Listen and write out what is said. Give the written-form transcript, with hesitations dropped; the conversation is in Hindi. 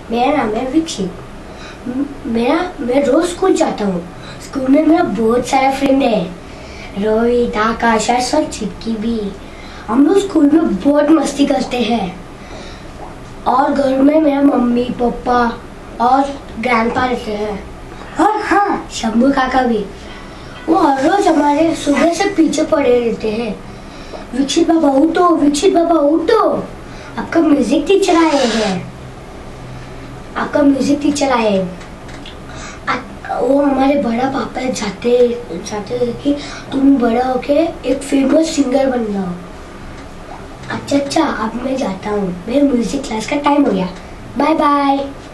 मेरा नाम है विक्षित। मैं रोज स्कूल जाता हूँ। स्कूल में मेरा बहुत सारा फ्रेंड है, रोहित, आकाश और चिक्की भी। हम लोग स्कूल में बहुत मस्ती करते हैं। और घर में मेरा मम्मी पापा और ग्रैंडपा रहते हैं। और हाँ, शंभू काका भी। वो हर रोज हमारे सुबह से पीछे पड़े रहते हैं। विक्षित बाबा उठो, विक्षित बाबा उठो, आपका म्यूजिक टीचर आए हैं, आपका म्यूजिक टीचर आए। वो हमारे बड़ा पापा चाहते हैं कि तुम बड़ा होके एक फेमस सिंगर बन जाओ। अच्छा, अब मैं जाता हूँ, मेरे म्यूजिक क्लास का टाइम हो गया। Bye bye.